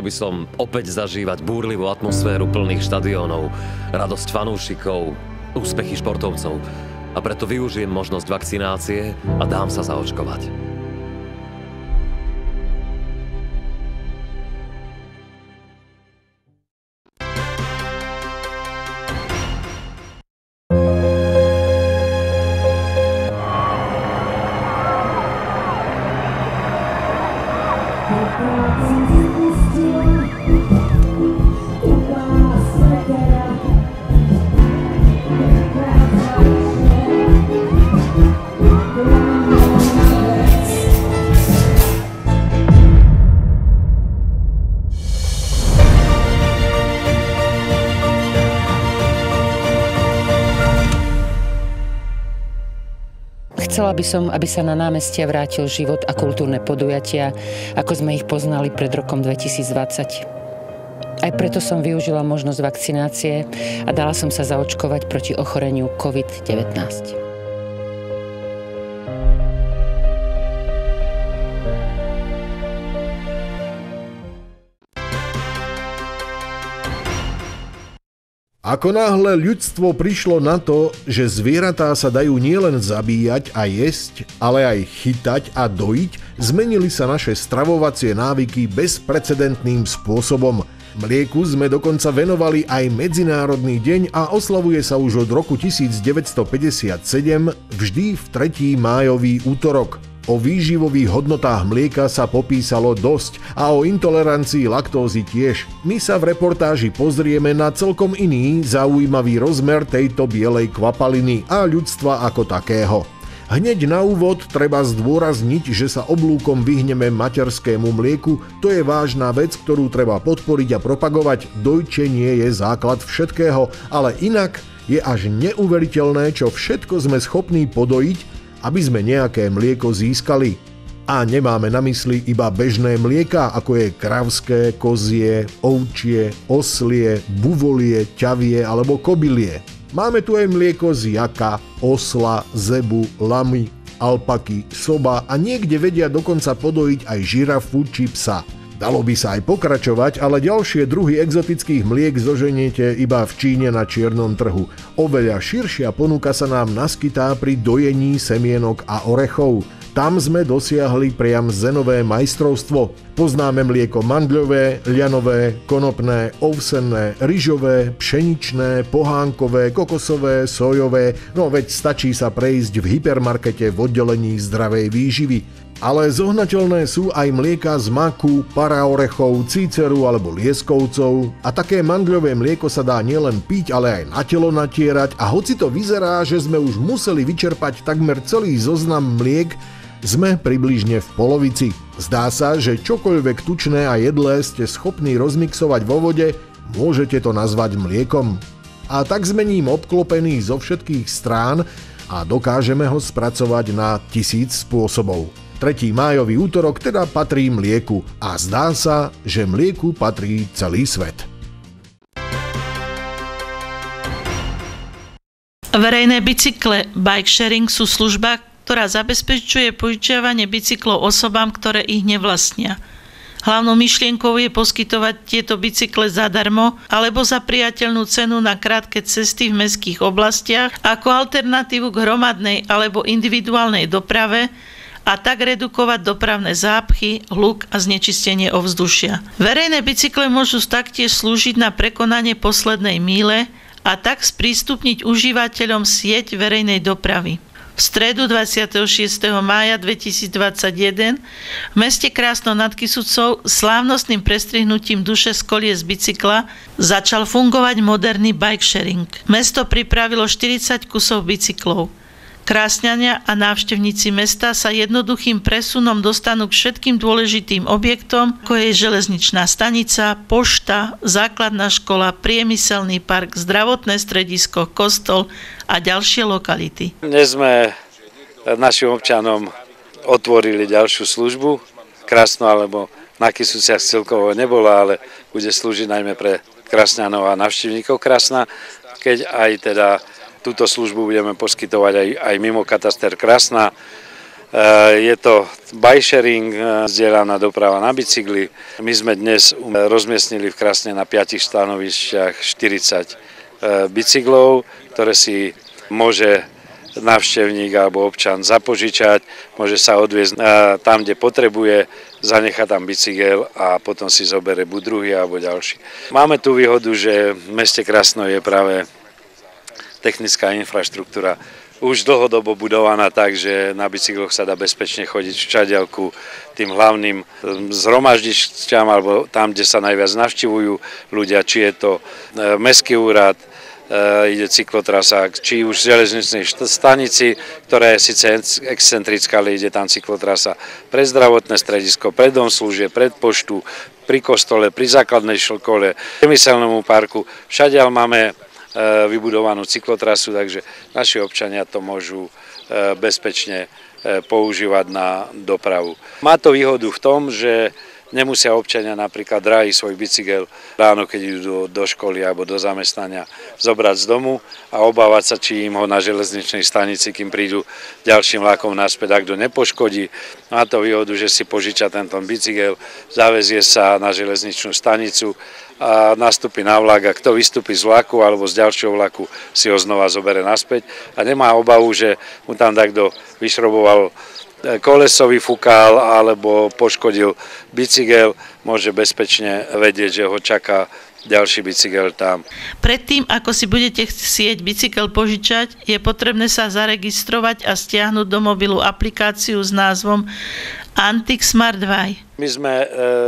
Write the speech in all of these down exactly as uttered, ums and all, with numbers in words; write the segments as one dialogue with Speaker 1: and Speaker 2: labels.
Speaker 1: Chcel by som opäť zažívať búrlivú atmosféru plných štadiónov, radosť fanúšikov, úspechy športovcov. A preto využijem možnosť vakcinácie a dám sa zaočkovať.
Speaker 2: Chcela by som, aby sa na námestia vrátil život a kultúrne podujatia, ako sme ich poznali pred rokom dvetisícdvadsať. Aj preto som využila možnosť vakcinácie a dala som sa zaočkovať proti ochoreniu covid devätnásť.
Speaker 3: Ako náhle ľudstvo prišlo na to, že zvieratá sa dajú nielen zabíjať a jesť, ale aj chytať a dojiť, zmenili sa naše stravovacie návyky bezprecedentným spôsobom. Mlieku sme dokonca venovali aj Medzinárodný deň a oslavuje sa už od roku devätnásťstopäťdesiatsedem vždy v tretí májový útorok. O výživových hodnotách mlieka sa popísalo dosť a o intolerancii laktózy tiež. My sa v reportáži pozrieme na celkom iný, zaujímavý rozmer tejto bielej kvapaliny a ľudstva ako takého. Hneď na úvod treba zdôrazniť, že sa oblúkom vyhneme materskému mlieku, to je vážna vec, ktorú treba podporiť a propagovať. Dojčenie je základ všetkého, ale inak je až neuveriteľné, čo všetko sme schopní podojiť, aby sme nejaké mlieko získali. A nemáme na mysli iba bežné mlieka, ako je kravské, kozie, ovčie, oslie, buvolie, ťavie alebo kobylie. Máme tu aj mlieko z jaka, osla, zebu, lamy, alpaky, soba a niekde vedia dokonca podojiť aj žirafu či psa. Dalo by sa aj pokračovať, ale ďalšie druhy exotických mliek zoženiete iba v Číne na čiernom trhu. Oveľa širšia ponuka sa nám naskytá pri dojení semienok a orechov. Tam sme dosiahli priam zenové majstrovstvo. Poznáme mlieko mandľové, ľanové, konopné, ovsenné, ryžové, pšeničné, pohánkové, kokosové, sojové, no veď stačí sa prejsť v hypermarkete v oddelení zdravej výživy. Ale zohnateľné sú aj mlieka z maku, paraorechov, cíceru alebo lieskovcov a také mandľové mlieko sa dá nielen piť, ale aj na telo natierať a hoci to vyzerá, že sme už museli vyčerpať takmer celý zoznam mliek, sme približne v polovici. Zdá sa, že čokoľvek tučné a jedlé ste schopní rozmixovať vo vode, môžete to nazvať mliekom. A tak sme ním obklopený zo všetkých strán a dokážeme ho spracovať na tisíc spôsobov. tretí májový útorok teda patrí mlieku a zdá sa, že mlieku patrí celý svet.
Speaker 4: Verejné bicykle bike sharing sú služba, ktorá zabezpečuje požičiavanie bicyklov osobám, ktoré ich nevlastnia. Hlavnou myšlienkou je poskytovať tieto bicykle zadarmo alebo za priateľnú cenu na krátke cesty v mestských oblastiach ako alternatívu k hromadnej alebo individuálnej doprave a tak redukovať dopravné zápchy, hluk a znečistenie ovzdušia. Verejné bicykle môžu taktiež slúžiť na prekonanie poslednej míle a tak sprístupniť užívateľom sieť verejnej dopravy. V stredu dvadsiateho šiesteho mája dvetisícdvadsaťjeden v meste Krásno nad Kysucou slávnostným prestrihnutím duše z kolies bicykla začal fungovať moderný bike sharing. Mesto pripravilo štyridsať kusov bicyklov. Krásňania a návštevníci mesta sa jednoduchým presunom dostanú k všetkým dôležitým objektom, ako je železničná stanica, pošta, základná škola, priemyselný park, zdravotné stredisko, kostol a ďalšie lokality.
Speaker 5: Dnes sme našim občanom otvorili ďalšiu službu. Krásno alebo na Kysuciach celkovo nebola, ale bude slúžiť najmä pre Krásňanov a návštevníkov Krásna, keď aj teda túto službu budeme poskytovať aj, aj mimo kataster Krásna. Je to bike sharing, zdieľaná doprava na bicykli. My sme dnes rozmiestnili v Krasne na piatich stanovišťach štyridsať bicyklov, ktoré si môže návštevník alebo občan zapožičať, môže sa odviezť tam, kde potrebuje, zanechá tam bicykel a potom si zoberie buď druhý alebo ďalší. Máme tu výhodu, že v meste Krasno je práve technická infraštruktúra už dlhodobo budovaná tak, že na bicykloch sa dá bezpečne chodiť v čadielku tým hlavným zhromaždišťam alebo tam, kde sa najviac navštevujú ľudia, či je to mestský úrad, ide cyklotrasa, či už v železničnej stanici, ktorá je síce excentrická, ale ide tam cyklotrasa pre zdravotné stredisko, pre dom služieb, pred poštu, pri kostole, pri základnej škole, priemyselnému parku. Všade máme vybudovanú cyklotrasu, takže naši občania to môžu bezpečne používať na dopravu. Má to výhodu v tom, že nemusia občania napríklad dráhy svoj bicykel ráno, keď idú do, do školy alebo do zamestnania, zobrať z domu a obávať sa, či im ho na železničnej stanici, kým prídu ďalším vlakom naspäť, ak kto nepoškodí. Má to výhodu, že si požiča tento bicykel, zavezie sa na železničnú stanicu a nastúpi na vlak a kto vystúpi z vlaku alebo z ďalšieho vlaku, si ho znova zobere naspäť a nemá obavu, že mu tam takto vyšroboval kolesový fukál alebo poškodil bicykel, môže bezpečne vedieť, že ho čaká ďalší bicykel tam.
Speaker 4: Predtým, ako si budete chcieť bicykel požičať, je potrebné sa zaregistrovať a stiahnuť do mobilu aplikáciu s názvom Antik Smart Bike.
Speaker 5: My sme e,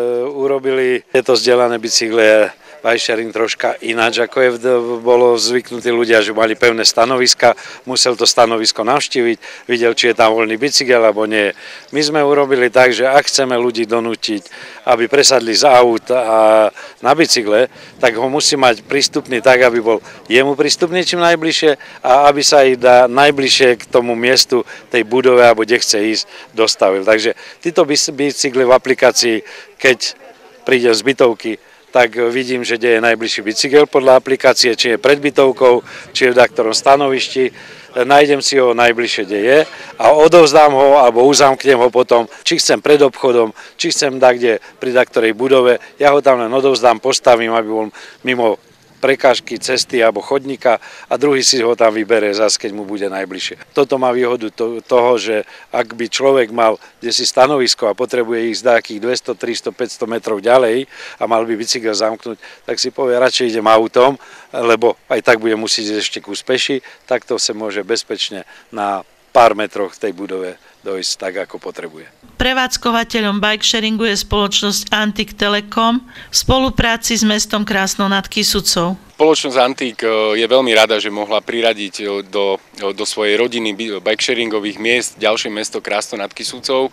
Speaker 5: urobili tieto zdieľané bicykle bike sharing troška ináč, ako je, bolo zvyknutí ľudia, že mali pevné stanoviska, musel to stanovisko navštíviť, videl, či je tam voľný bicykel, alebo nie. My sme urobili tak, že ak chceme ľudí donútiť, aby presadli z aut a na bicykle, tak ho musí mať prístupný tak, aby bol jemu prístupný čím najbližšie a aby sa aj dá najbližšie k tomu miestu, tej budove, alebo kde chce ísť, dostavil. Takže títo bicykle v aplikácii, keď príde z bytovky, tak vidím, že kde je najbližší bicykel podľa aplikácie, či je pred bytovkou, či je v daktorom stanovišti. Nájdem si ho najbližšie, kde je a odovzdám ho alebo uzamknem ho potom, či chcem pred obchodom, či chcem dať kde pri daktorej budove. Ja ho tam len odovzdám, postavím, aby bol mimo prekážky, cesty alebo chodníka a druhý si ho tam vybere zase, keď mu bude najbližšie. Toto má výhodu to, toho, že ak by človek mal kdesi stanovisko a potrebuje ísť nejakých dvesto, tristo, päťsto metrov ďalej a mal by bicykel zamknúť, tak si povie, radšej idem autom, lebo aj tak bude musieť ešte kus peši, tak to sa môže bezpečne na pár metroch v tej budove dojsť tak, ako potrebuje.
Speaker 4: Prevádzkovateľom bike sharingu je spoločnosť Antik Telekom v spolupráci s mestom Krásno nad Kysucou.
Speaker 6: Spoločnosť Antik je veľmi rada, že mohla priradiť do, do svojej rodiny bike-sharingových miest ďalšie mesto Krásno nad Kysucou.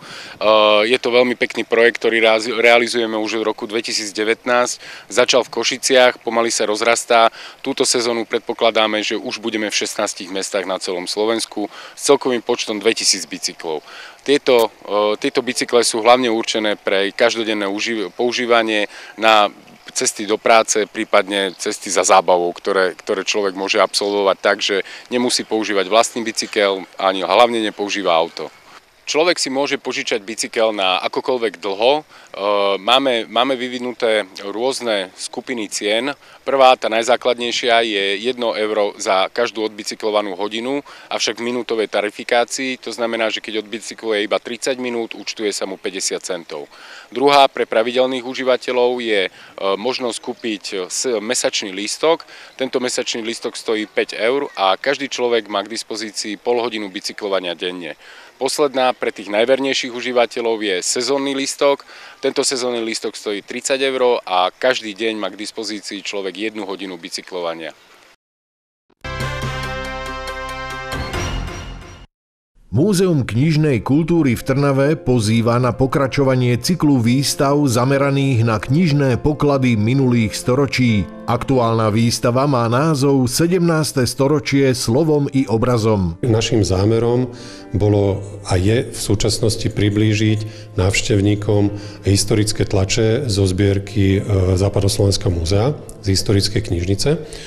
Speaker 6: Je to veľmi pekný projekt, ktorý realizujeme už od roku dvetisíc devätnásť. Začal v Košiciach, pomaly sa rozrastá. Túto sezónu predpokladáme, že už budeme v šestnástich mestách na celom Slovensku s celkovým počtom dvetisíc bicyklov. Tieto, tieto bicykle sú hlavne určené pre každodenné používanie na cesty do práce, prípadne cesty za zábavou, ktoré, ktoré človek môže absolvovať tak, že nemusí používať vlastný bicykel, ani hlavne nepoužíva auto. Človek si môže požičať bicykel na akokoľvek dlho. Máme, máme vyvinuté rôzne skupiny cien. Prvá, tá najzákladnejšia, je jedno euro za každú odbicyklovanú hodinu, avšak v minútovej tarifikácii. To znamená, že keď odbicykluje iba tridsať minút, účtuje sa mu päťdesiat centov. Druhá, pre pravidelných užívateľov je možnosť kúpiť mesačný lístok. Tento mesačný lístok stojí päť eur a každý človek má k dispozícii pol hodinu bicyklovania denne. Posledná pre tých najvernejších užívateľov je sezónny lístok. Tento sezónny lístok stojí tridsať eur a každý deň má k dispozícii človek jednu hodinu bicyklovania.
Speaker 3: Múzeum knižnej kultúry v Trnave pozýva na pokračovanie cyklu výstav zameraných na knižné poklady minulých storočí. Aktuálna výstava má názov sedemnáste storočie slovom i obrazom.
Speaker 7: Naším zámerom bolo a je v súčasnosti priblížiť návštevníkom historické tlače zo zbierky Západoslovenského múzea z historickej knižnice.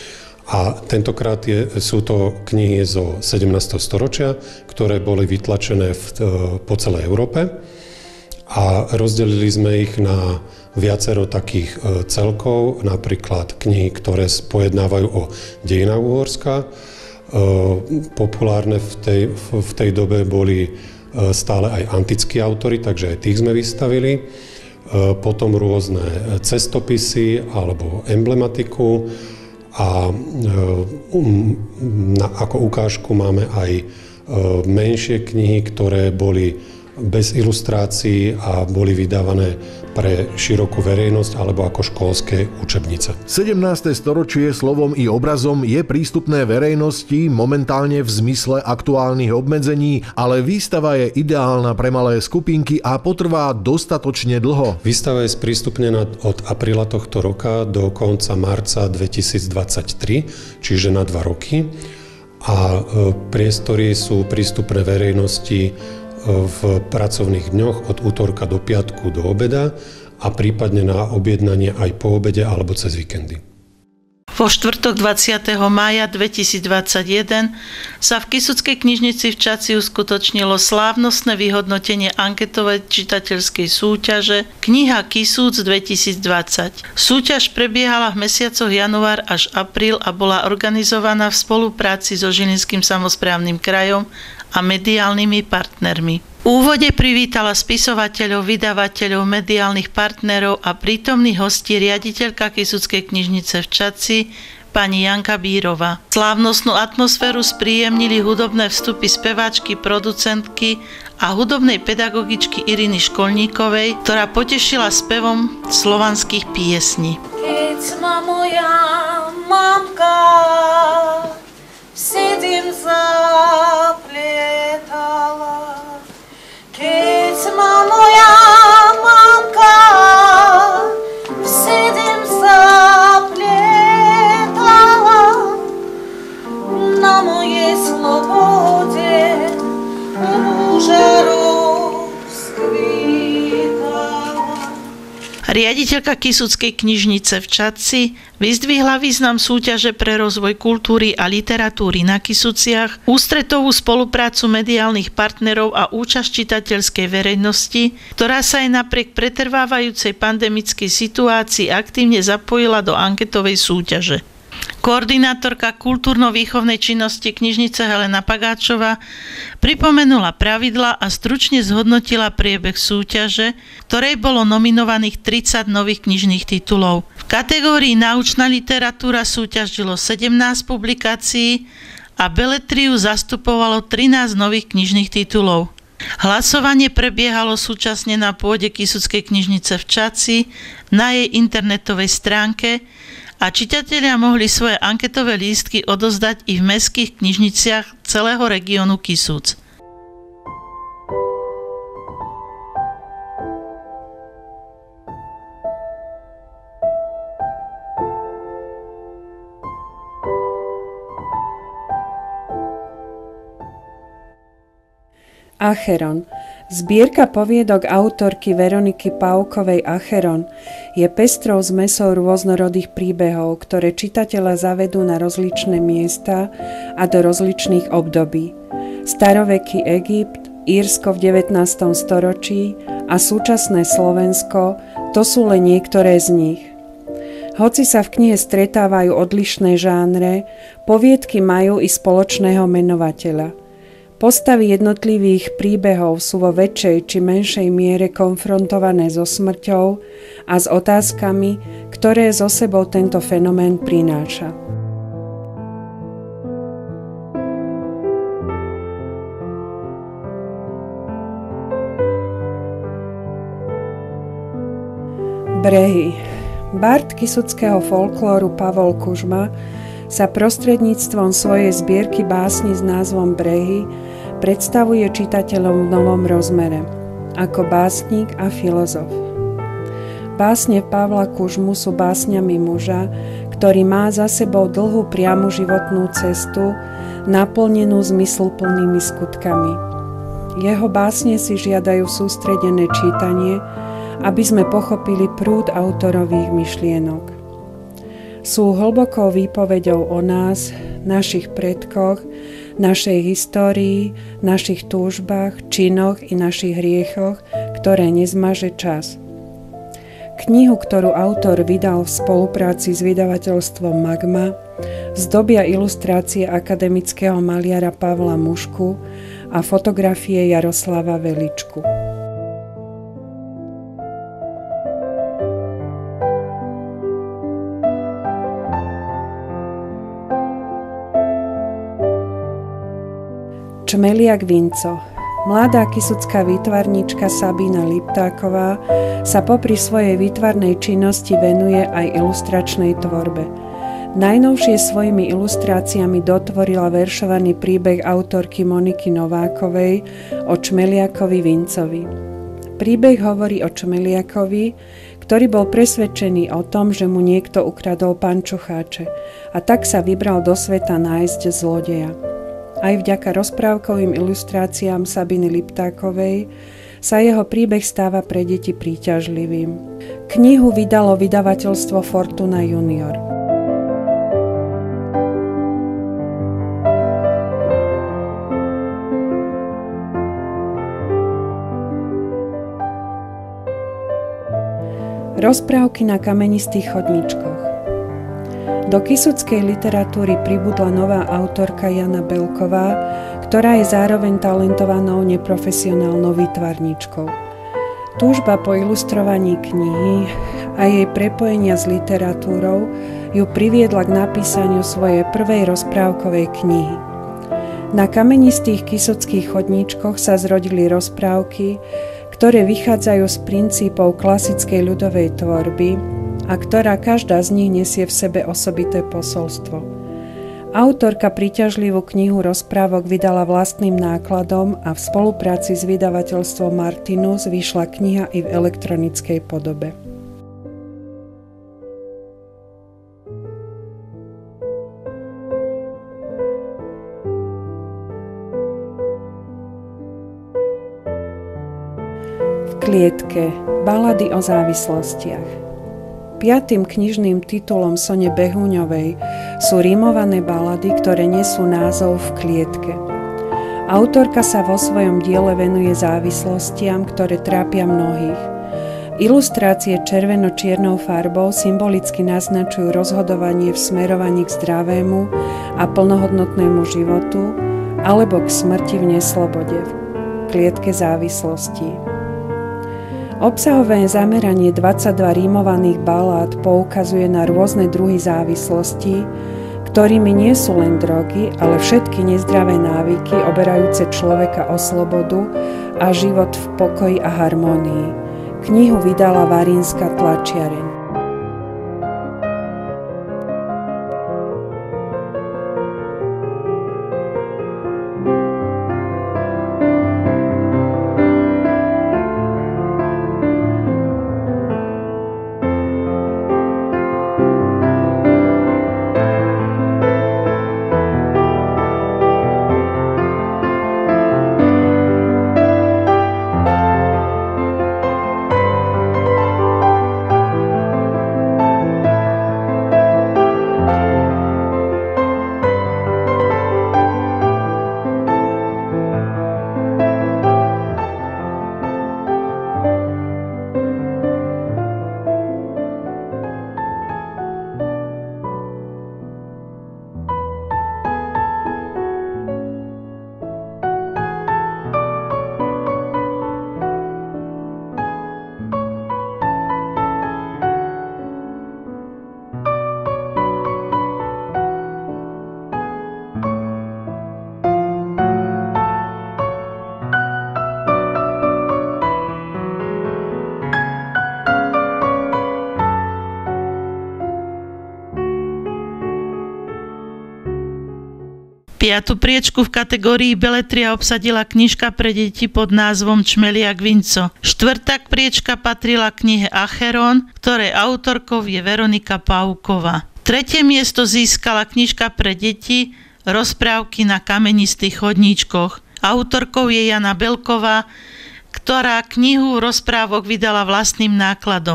Speaker 7: A tentokrát je, sú to knihy zo sedemnásteho storočia, ktoré boli vytlačené v, po celej Európe a rozdelili sme ich na viacero takých celkov, napríklad knihy, ktoré pojednávajú o dejinách Uhorska. Populárne v tej, v tej dobe boli stále aj antickí autori, takže aj tých sme vystavili. Potom rôzne cestopisy alebo emblematiku. A um, na, ako ukážku máme aj uh, menšie knihy, ktoré boli bez ilustrácií a boli vydávané pre širokú verejnosť alebo ako školské učebnice.
Speaker 3: sedemnáste storočie slovom i obrazom je prístupné verejnosti momentálne v zmysle aktuálnych obmedzení, ale výstava je ideálna pre malé skupinky a potrvá dostatočne dlho.
Speaker 7: Výstava je sprístupnená od apríla tohto roka do konca marca dvetisícdvadsaťtri, čiže na dva roky. A priestory sú prístupné verejnosti v pracovných dňoch od útorka do piatku do obeda a prípadne na objednanie aj po obede alebo cez víkendy.
Speaker 4: Vo štvrtok dvadsiateho mája dvetisícdvadsaťjeden sa v Kysuckej knižnici v Čadci uskutočnilo slávnostné vyhodnotenie anketovej čitateľskej súťaže Kniha Kisúc dvetisícdvadsať. Súťaž prebiehala v mesiacoch január až apríl a bola organizovaná v spolupráci so Žilinským samosprávnym krajom a mediálnymi partnermi. V úvode privítala spisovateľov, vydavateľov, mediálnych partnerov a prítomných hostí riaditeľka Kysuckej knižnice v Čadci, pani Janka Bírová. Slávnostnú atmosféru spríjemnili hudobné vstupy speváčky, producentky a hudobnej pedagogičky Iriny Školníkovej, ktorá potešila spevom slovanských piesní.
Speaker 8: Keď ma moja mamka sedím zapletala, keď ma moja mamka sedím zapletala, na mojej slobode úžarou skvítala.
Speaker 4: Riaditeľka Kysuckej knižnice v Čadci vyzdvihla význam súťaže pre rozvoj kultúry a literatúry na Kysuciach, ústretovú spoluprácu mediálnych partnerov a účasť čitateľskej verejnosti, ktorá sa aj napriek pretrvávajúcej pandemickej situácii aktívne zapojila do anketovej súťaže. Koordinátorka kultúrno-výchovnej činnosti knižnice Helena Pagáčová pripomenula pravidlá a stručne zhodnotila priebeh súťaže, ktorej bolo nominovaných tridsať nových knižných titulov. V kategórii Náučná literatúra súťažilo sedemnásť publikácií a beletriu zastupovalo trinásť nových knižných titulov. Hlasovanie prebiehalo súčasne na pôde Kysuckej knižnice v Čadci, na jej internetovej stránke, a čitatelia mohli svoje anketové lístky odozdať i v mestských knižniciach celého regiónu Kisúc.
Speaker 9: Acheron. Zbierka poviedok autorky Veroniky Paukovej Acheron je pestrou zmesou rôznorodých príbehov, ktoré čitateľa zavedú na rozličné miesta a do rozličných období. Staroveký Egypt, Írsko v devätnástom storočí a súčasné Slovensko, to sú len niektoré z nich. Hoci sa v knihe stretávajú odlišné žánre, poviedky majú i spoločného menovateľa. Postavy jednotlivých príbehov sú vo väčšej či menšej miere konfrontované so smrťou a s otázkami, ktoré so sebou tento fenomén prináša. Brehy. Bard kysuckého folklóru Pavol Kužma sa prostredníctvom svojej zbierky básni s názvom Brehy predstavuje čitateľom v novom rozmere, ako básnik a filozof. Básne Pavla Kužmu sú básňami muža, ktorý má za sebou dlhú priamu životnú cestu, naplnenú zmysluplnými skutkami. Jeho básne si žiadajú sústredené čítanie, aby sme pochopili prúd autorových myšlienok. Sú hlbokou výpoveďou o nás, našich predkoch, našej histórii, našich túžbách, činoch i našich hriechoch, ktoré nezmaže čas. Knihu, ktorú autor vydal v spolupráci s vydavateľstvom Magma, zdobia ilustrácie akademického maliara Pavla Mušku a fotografie Jaroslava Veličku. Čmeliak Vinco. Mladá kisucká výtvarníčka Sabína Liptáková sa popri svojej výtvarnej činnosti venuje aj ilustračnej tvorbe. Najnovšie svojimi ilustráciami dotvorila veršovaný príbeh autorky Moniky Novákovej o Čmeliakovi Vincovi. Príbeh hovorí o Čmeliakovi, ktorý bol presvedčený o tom, že mu niekto ukradol pančucháče a tak sa vybral do sveta nájsť zlodeja. Aj vďaka rozprávkovým ilustráciám Sabiny Liptákovej sa jeho príbeh stáva pre deti príťažlivým. Knihu vydalo vydavateľstvo Fortuna Junior. Rozprávky na kamenistých chodníčkoch. Do kisuckej literatúry pribudla nová autorka Jana Belková, ktorá je zároveň talentovanou neprofesionálnou výtvarníčkou. Túžba po ilustrovaní knihy a jej prepojenia s literatúrou ju priviedla k napísaniu svojej prvej rozprávkovej knihy. Na kamenistých kisuckých chodníčkoch sa zrodili rozprávky, ktoré vychádzajú z princípov klasickej ľudovej tvorby, a ktorá každá z nich nesie v sebe osobité posolstvo. Autorka príťažlivú knihu rozprávok vydala vlastným nákladom a v spolupráci s vydavateľstvom Martinus vyšla kniha i v elektronickej podobe. V klietke. Balady o závislostiach. Piatým knižným titulom Sone Behúňovej sú rímované balady, ktoré nesú názov V klietke. Autorka sa vo svojom diele venuje závislostiam, ktoré trápia mnohých. Ilustrácie červeno-čiernou farbou symbolicky naznačujú rozhodovanie v smerovaní k zdravému a plnohodnotnému životu alebo k smrti v neslobode, v klietke závislostí. Obsahové zameranie dvadsaťdva rímovaných balád poukazuje na rôzne druhy závislostí, ktorými nie sú len drogy, ale všetky nezdravé návyky oberajúce človeka o slobodu a život v pokoji a harmónii. Knihu vydala Varínska tlačiareň.
Speaker 4: Piatu priečku v kategórii beletria obsadila knižka pre deti pod názvom Čmeliak Vinco. Štvrtá priečka patrila knihe Acheron, ktorej autorkou je Veronika Pauková. Tretie miesto získala knižka pre deti Rozprávky na kamenistých chodníčkoch. Autorkou je Jana Belková, ktorá knihu rozprávok vydala vlastným nákladom.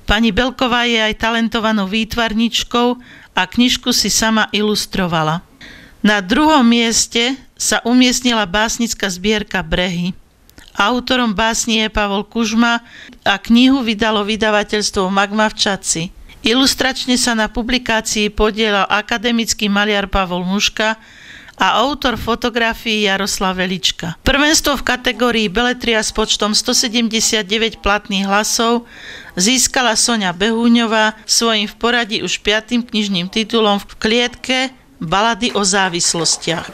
Speaker 4: Pani Belková je aj talentovanou výtvarničkou a knižku si sama ilustrovala. Na druhom mieste sa umiestnila básnická zbierka Brehy. Autorom básni je Pavol Kužma a knihu vydalo vydavateľstvo Magma v Čadci. Ilustračne sa na publikácii podielal akademický maliar Pavol Muška a autor fotografií Jaroslav Velička. Prvenstvo v kategórii beletria s počtom stosedemdesiatdeväť platných hlasov získala Soňa Behúňová svojím v poradí už piatym knižným titulom v klietke Balady o závislostiach.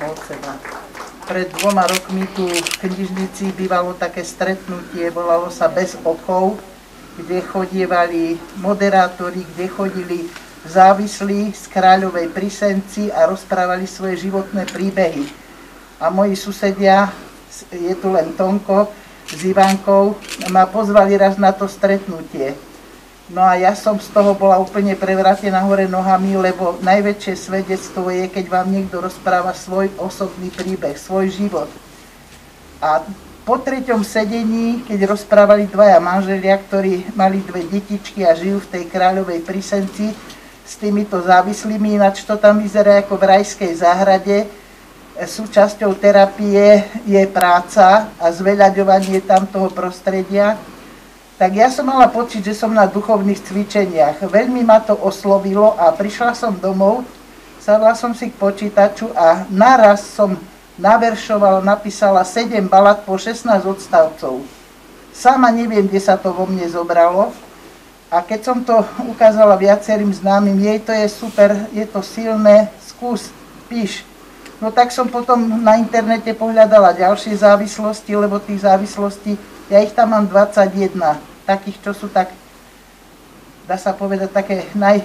Speaker 10: Pred dvoma rokmi tu v knižnici bývalo také stretnutie, volalo sa Bez okov, kde chodievali moderátori, kde chodili závislí z Kráľovej Prisenci a rozprávali svoje životné príbehy. A moji susedia, je tu len Tonko s Ivankou, ma pozvali raz na to stretnutie. No a ja som z toho bola úplne prevrátená hore nohami, lebo najväčšie svedectvo je, keď vám niekto rozpráva svoj osobný príbeh, svoj život. A po treťom sedení, keď rozprávali dvaja manželia, ktorí mali dve detičky a žijú v tej Kráľovej Prisenci, s týmito závislými, ináč to tam vyzerá ako v rajskej záhrade. Súčasťou terapie je práca a zveľaďovanie tam toho prostredia. Tak ja som mala pocit, že som na duchovných cvičeniach. Veľmi ma to oslovilo a prišla som domov, sadla som si k počítaču a naraz som naveršovala, napísala sedem balad po šestnásť odstavcov. Sama neviem, kde sa to vo mne zobralo. A keď som to ukázala viacerým známym, jej to je super, je to silné, skús, píš. No tak som potom na internete pohľadala ďalšie závislosti, lebo tých závislostí, ja ich tam mám dvadsaťjeden, takých, čo sú tak, dá sa povedať, také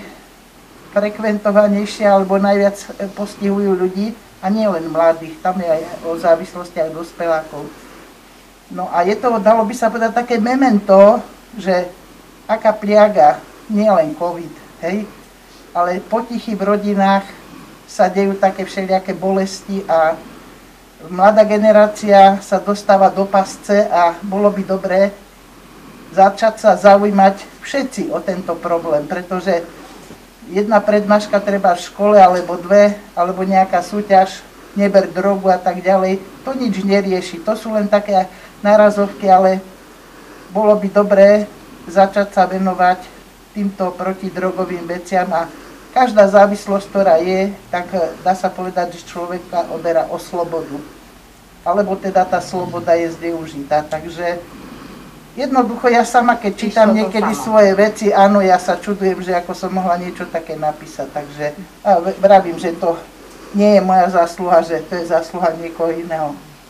Speaker 10: najfrekventovanejšie alebo najviac postihujú ľudí, a nie len mladých, tam je aj o závislostiach dospelákov. No a je to, dalo by sa povedať, také memento, že aká pliaga, nie len COVID, hej, ale potichy v rodinách sa dejú také všelijaké bolesti a mladá generácia sa dostáva do pasce a bolo by dobré začať sa zaujímať všetci o tento problém, pretože jedna prednáška treba v škole, alebo dve, alebo nejaká súťaž, neber drogu a tak ďalej, to nič nerieši, to sú len také nárazovky, ale bolo by dobré začať sa venovať týmto protidrogovým veciam a každá závislosť, ktorá je, tak dá sa povedať, že človeka oberá o slobodu. Alebo teda tá sloboda je zneužitá. Takže jednoducho ja sama, keď čítam niekedy svoje veci, áno, ja sa čudujem, že ako som mohla niečo také napísať. Takže a vravím, že to nie je moja zásluha, že to je zásluha niekoho iného.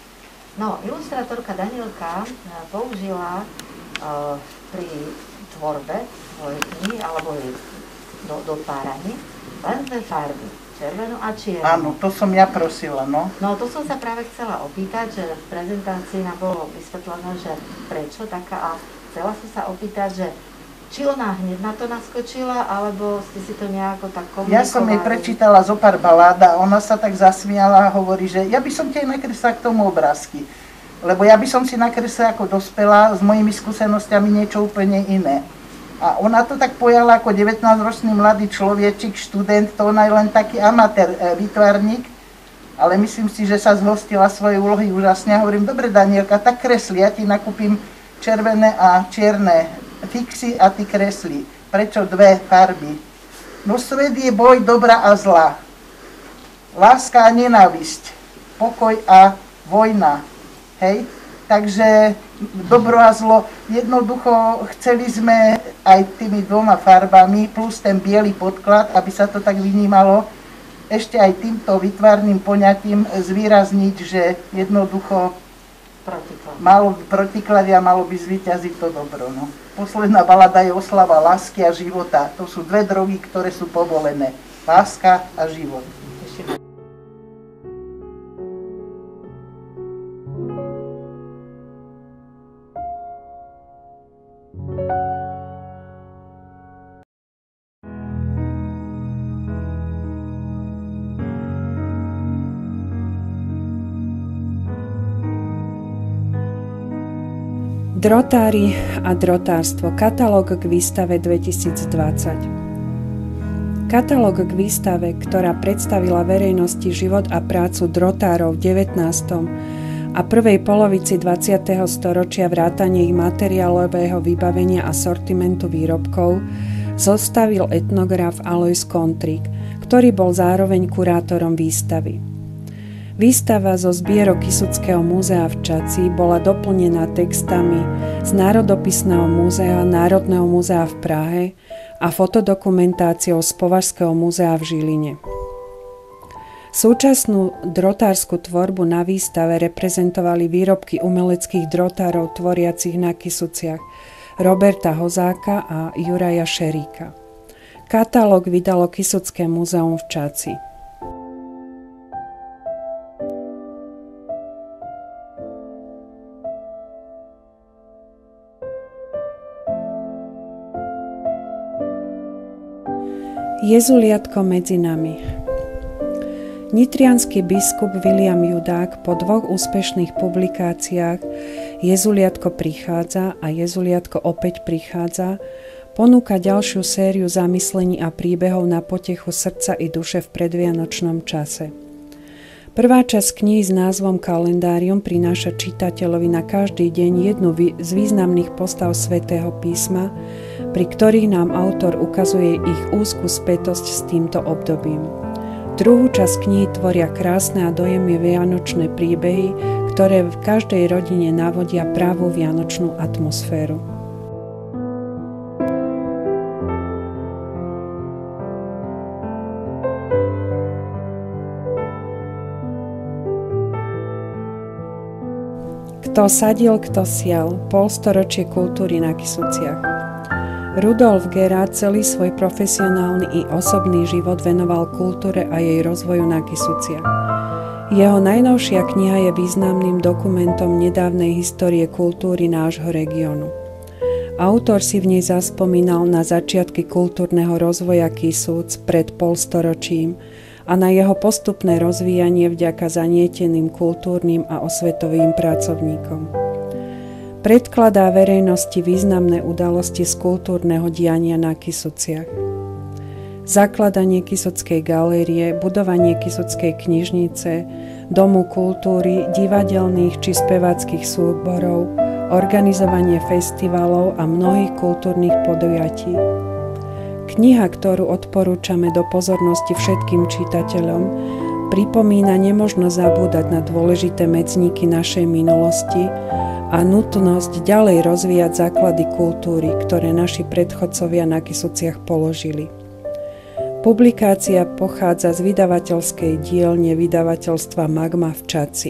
Speaker 11: No, ilustrátorka Danielka použila uh, pri tvorbe svojej knihy alebo jej do, dopáraní len dve farby, červenú a čiernu.
Speaker 10: Áno, to som ja prosila, no.
Speaker 11: No, to som sa práve chcela opýtať, že v prezentácii nám bolo vysvetlené, že prečo taká, a chcela som sa opýtať, že či ona hneď na to naskočila, alebo ste si to nejako tak komunikovali?
Speaker 10: Ja som jej prečítala zo pár balád a ona sa tak zasmiala a hovorí, že ja by som ti nakreslila k tomu obrázky. Lebo ja by som si nakreslila ako dospelá s mojimi skúsenostiami niečo úplne iné. A ona to tak pojala ako devätnásťročný mladý človečik, študent, to ona je len taký amatér, e, výtvarník, ale myslím si, že sa zhostila svojej úlohy úžasne. Hovorím, dobre Danielka, tak kresli, ja ti nakúpim červené a čierne fixy a ty kresli. Prečo dve farby? No svet je boj dobra a zla. Láska a nenávisť. Pokoj a vojna. Hej? Takže dobro a zlo, jednoducho chceli sme aj tými dvoma farbami plus ten biely podklad, aby sa to tak vynímalo, ešte aj týmto výtvarným poňatím zvýrazniť, že jednoducho
Speaker 11: protiklad.
Speaker 10: Malo protiklad a malo by zvíťaziť to dobro. No. Posledná balada je oslava lásky a života. To sú dve drogy, ktoré sú povolené. Láska a život.
Speaker 9: Drotári a drotárstvo. Katalóg k výstave dvetisícdvadsať. Katalóg k výstave, ktorá predstavila verejnosti život a prácu drotárov v devätnástom a prvej polovici dvadsiateho storočia vrátane ich materiálového vybavenia a sortimentu výrobkov, zostavil etnograf Alojz Kontrík, ktorý bol zároveň kurátorom výstavy. Výstava zo zbierok Kysuckého múzea v Čaci bola doplnená textami z Národopisného múzea Národného múzea v Prahe a fotodokumentáciou z Považského múzea v Žiline. Súčasnú drotárskú tvorbu na výstave reprezentovali výrobky umeleckých drotárov tvoriacich na Kysuciach Roberta Hozáka a Juraja Šeríka. Katalóg vydalo Kysucké múzeum v Čaci. Jezuliatko medzi nami. Nitriansky biskup William Judák po dvoch úspešných publikáciách Jezuliatko prichádza a Jezuliatko opäť prichádza ponúka ďalšiu sériu zamyslení a príbehov na potechu srdca i duše v predvianočnom čase. Prvá časť knihy s názvom Kalendárium prináša čitateľovi na každý deň jednu z významných postav Svätého písma, pri ktorých nám autor ukazuje ich úzku spätosť s týmto obdobím. Druhú časť knihy tvoria krásne a dojemné vianočné príbehy, ktoré v každej rodine navodia pravú vianočnú atmosféru. Kto sadil, kto sial, polstoročie kultúry na Kysuciach. Rudolf Gerard celý svoj profesionálny i osobný život venoval kultúre a jej rozvoju na Kysuciach. Jeho najnovšia kniha je významným dokumentom nedávnej histórie kultúry nášho regiónu. Autor si v nej zaspomínal na začiatky kultúrneho rozvoja Kysúc pred polstoročím a na jeho postupné rozvíjanie vďaka zanieteným kultúrnym a osvetovým pracovníkom. Predkladá verejnosti významné udalosti z kultúrneho diania na Kysuciach. Zakladanie Kysuckej galérie, budovanie Kysuckej knižnice, Domu kultúry, divadelných či speváckych súborov, organizovanie festivalov a mnohých kultúrnych podujatí. Kniha, ktorú odporúčame do pozornosti všetkým čitateľom, pripomína nemožno zabúdať na dôležité medzníky našej minulosti a nutnosť ďalej rozvíjať základy kultúry, ktoré naši predchodcovia na Kysuciach položili. Publikácia pochádza z vydavateľskej dielne vydavateľstva Magma v Čaci.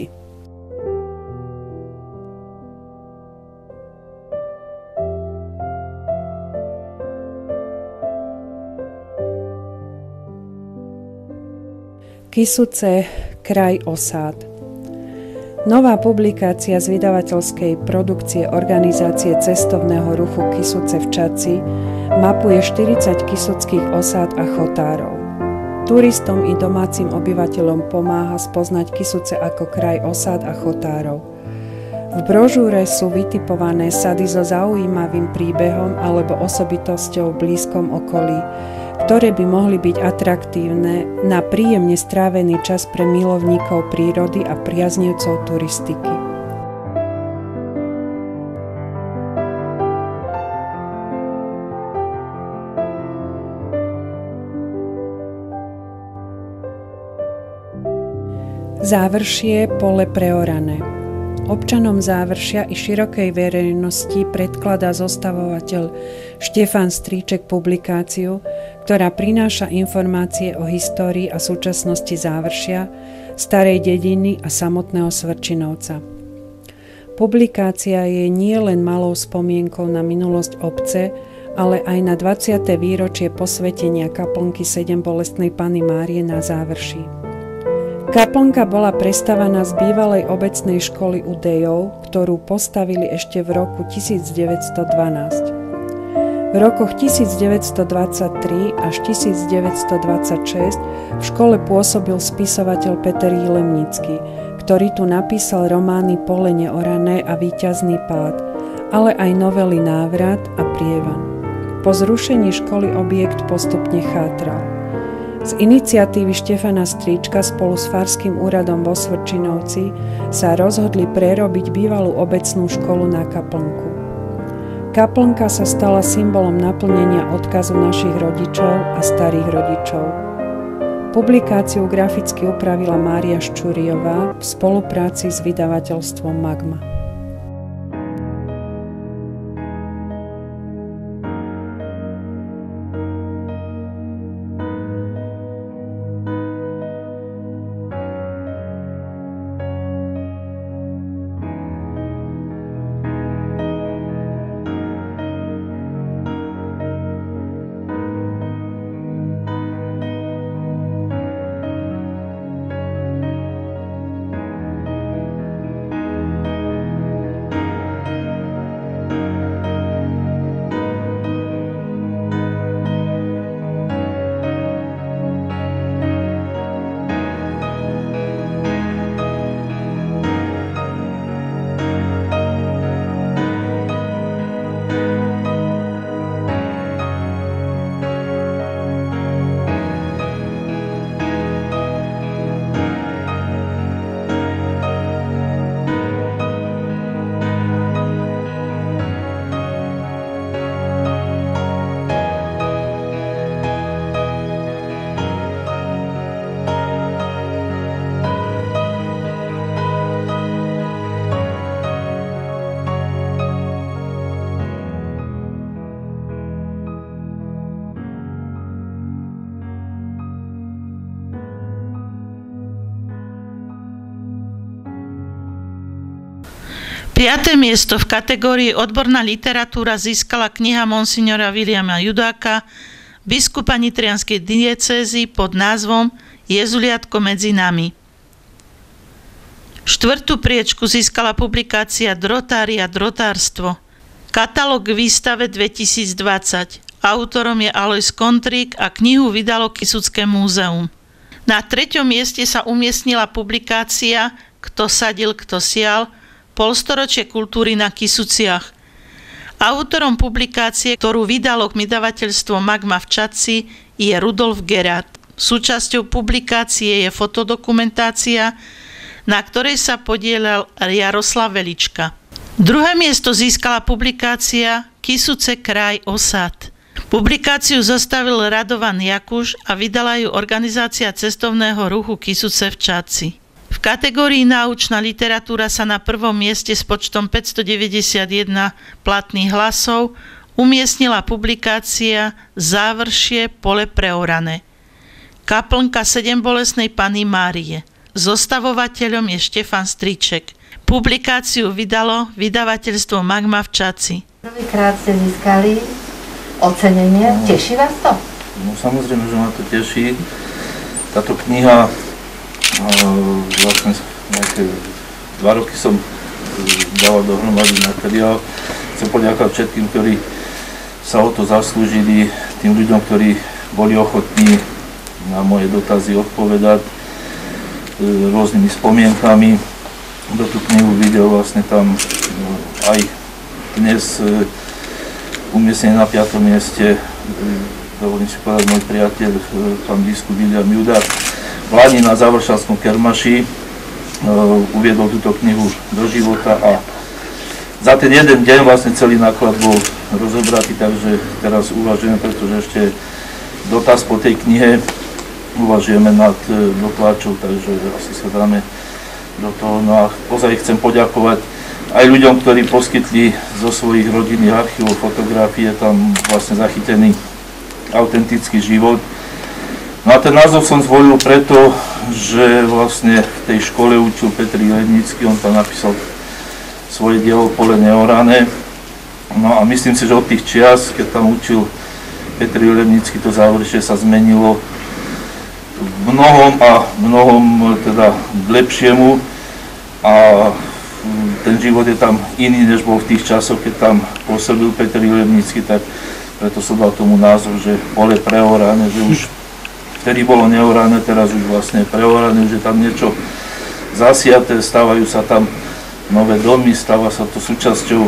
Speaker 9: Kysuce, kraj osád. Nová publikácia z vydavateľskej produkcie organizácie cestovného ruchu Kysuce v Čaci mapuje štyridsať kysuckých osád a chotárov. Turistom i domácim obyvateľom pomáha spoznať Kysuce ako kraj osád a chotárov. V brožúre sú vytipované sady so zaujímavým príbehom alebo osobitosťou v blízkom okolí, ktoré by mohli byť atraktívne na príjemne strávený čas pre milovníkov prírody a priaznivcov turistiky. Závršie, pole preorané. Občanom Závršia i širokej verejnosti predkladá zostavovateľ Štefan Stríček publikáciu, ktorá prináša informácie o histórii a súčasnosti Závršia, starej dediny a samotného Svrčinovca. Publikácia je nie len malou spomienkou na minulosť obce, ale aj na dvadsiate výročie posvetenia kaplnky Sedembolestnej Panny Márie na Závrší. Kaplnka bola prestavaná z bývalej obecnej školy u Dejov, ktorú postavili ešte v roku tisícdeväťstodvanásť. V rokoch tisícdeväťstodvadsaťtri až tisícdeväťstodvadsaťšesť v škole pôsobil spisovateľ Peter Jilemnický, ktorý tu napísal romány Pole neorané a Víťazný pád ale aj novely Návrat a Prievan. Po zrušení školy objekt postupne chátral. Z iniciatívy Štefana Stríčka spolu s Farským úradom vo Svrčinovci sa rozhodli prerobiť bývalú obecnú školu na kaplnku. Kaplnka sa stala symbolom naplnenia odkazu našich rodičov a starých rodičov. Publikáciu graficky upravila Mária Ščuriová v spolupráci s vydavateľstvom Magma.
Speaker 4: Piaté miesto v kategórii odborná literatúra získala kniha monsignora Viliama Judáka, biskupa nitrianskej diecézy pod názvom Jezuliatko medzi nami. Štvrtú priečku získala publikácia Drotári a drotárstvo. Katalóg k výstave dvetisícdvadsať. Autorom je Alojz Kontrík a knihu vydalo Kysucké múzeum. Na treťom mieste sa umiestnila publikácia Kto sadil, kto sial, polstoročie kultúry na Kysuciach. Autorom publikácie, ktorú vydalo vydavateľstvo Magma v Čadci, je Rudolf Gerard. Súčasťou publikácie je fotodokumentácia, na ktorej sa podielal Jaroslav Velička. Druhé miesto získala publikácia Kysuce kraj osad. Publikáciu zostavil Radovan Jakuš a vydala ju organizácia cestovného ruchu Kysuce v Čadci. V kategórii náučná literatúra sa na prvom mieste s počtom päťstodeväťdesiatjeden platných hlasov umiestnila publikácia Závršie pole preorané. Kaplnka sedembolestnej Panny Márie. Zostavovateľom je Štefan Stríček. Publikáciu vydalo vydavateľstvo Magma v Čadci.
Speaker 11: Prvýkrát ste získali ocenenie. No, teší vás to?
Speaker 12: No samozrejme, že ma to teší. Táto kniha vlastne nejaké dva roky som dával dohromady materiál. Chcem poďakovať všetkým, ktorí sa o to zaslúžili, tým ľuďom, ktorí boli ochotní na moje dotazy odpovedať rôznymi spomienkami. Do tú knihu videl vlastne tam aj dnes umiestnené na piatom mieste, dovolím si povedať, môj priateľ, pán biskup Viliam Judák. V Lani na Završanskom kermaši uh, uviedol túto knihu do života a za ten jeden deň vlastne celý náklad bol rozobratý, takže teraz uvažujeme, pretože ešte dotaz po tej knihe uvažujeme nad uh, dotlačou, takže asi sa dáme do toho. No a ozaj chcem poďakovať aj ľuďom, ktorí poskytli zo svojich rodinných archívov fotografie, tam vlastne zachytený autentický život. No a ten názov som zvolil preto, že vlastne v tej škole učil Petr Lednický, on tam napísal svoje dielo Pole neorané. No a myslím si, že od tých čias, keď tam učil Petr Lednický, to záverečie sa zmenilo v mnohom a mnohom teda k lepšiemu a ten život je tam iný, než bol v tých časoch, keď tam pôsobil Petr Lednický, tak preto som dal tomu názov, že Pole preorané, že už vtedy bolo neorané, teraz už vlastne preorané, už je tam niečo zasiaté, stávajú sa tam nové domy, stáva sa to súčasťou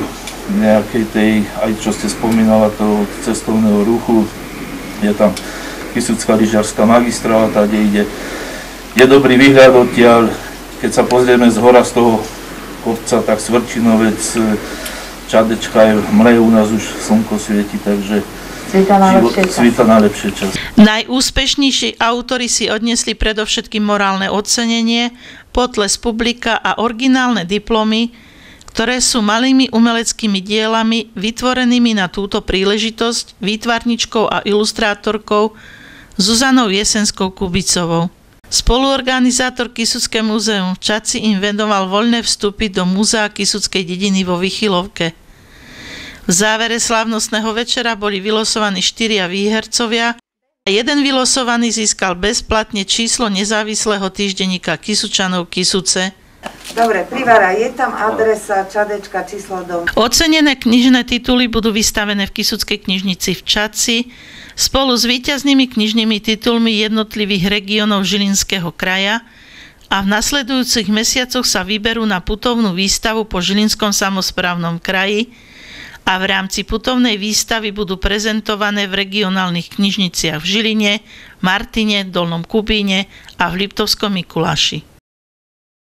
Speaker 12: nejakej tej, aj čo ste spomínala, toho cestovného ruchu. Je tam Kysucká lyžiarska magistrála, tá, kde ide. Je dobrý výhľad odtiaľ, keď sa pozrieme z hora z toho kopca, tak Svrčinovec, Čadečka je mle, u nás už slnko svieti, takže svíta najlepšie čas.
Speaker 4: Najúspešnejší autori si odnesli predovšetkým morálne ocenenie, potles publika a originálne diplomy, ktoré sú malými umeleckými dielami vytvorenými na túto príležitosť výtvarničkou a ilustrátorkou Zuzanou Jesenskou Kubicovou. Spoluorganizátor Kysucké múzeum v Čadci im venoval voľné vstupy do múzea Kysuckej dediny vo Vychylovke. V závere slávnostného večera boli vylosovaní štyria výhercovia a jeden vylosovaný získal bezplatne číslo nezávislého týždenníka Kysučanov Kysuce.
Speaker 13: Dobre, Privara, je tam adresa, Čadečka, číslo domu.
Speaker 4: Ocenené knižné tituly budú vystavené v Kysuckej knižnici v Čadci spolu s víťaznými knižnými titulmi jednotlivých regiónov Žilinského kraja a v nasledujúcich mesiacoch sa vyberú na putovnú výstavu po Žilinskom samosprávnom kraji a v rámci putovnej výstavy budú prezentované v regionálnych knižniciach v Žiline, Martine, Dolnom Kubíne a v Liptovskom Mikuláši.